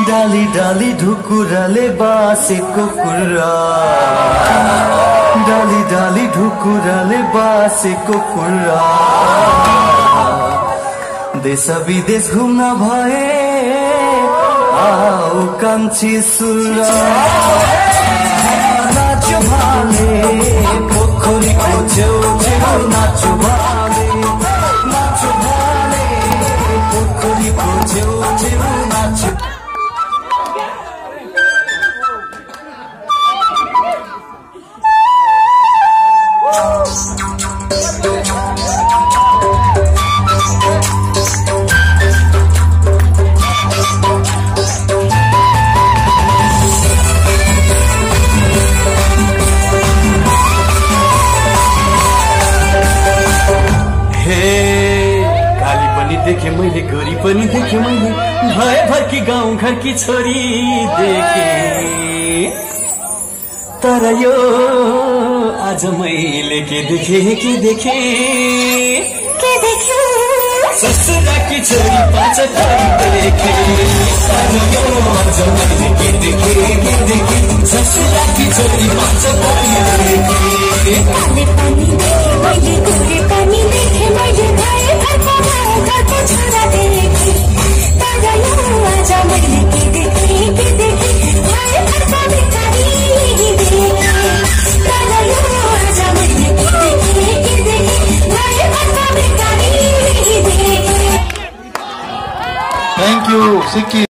डाली डाली ढुकुराले बासेको कुरा डाली डाली ढुकुराले बासेको कुरा देश विदेश घुम्न भए आऊ कान्छी सुरा नाच्यो भाले पोखरीको छेउ छेउ नाच्यो भाले पोखरीको छेउ छेउ नाच्यो देखे मैले गोरी पनि देखे मैले भए भर्की गाउँ घरकी छोरी देखे तर यो आज मैले के देखे ससुराकी छोरी पाँच छोरी देखे तर यो आज मैले के देखे ससुराकी छोरी पाँच छोरी देखे काले पानी देखे मैले गोरे पानी देखे मैले भए घरको छोरा देखे तर यो आज मैले के देखे भए घरको भिखारी देखे तर यो आज मैले के देखे भए घरको भिखारी देखे। Thank you, Sikki.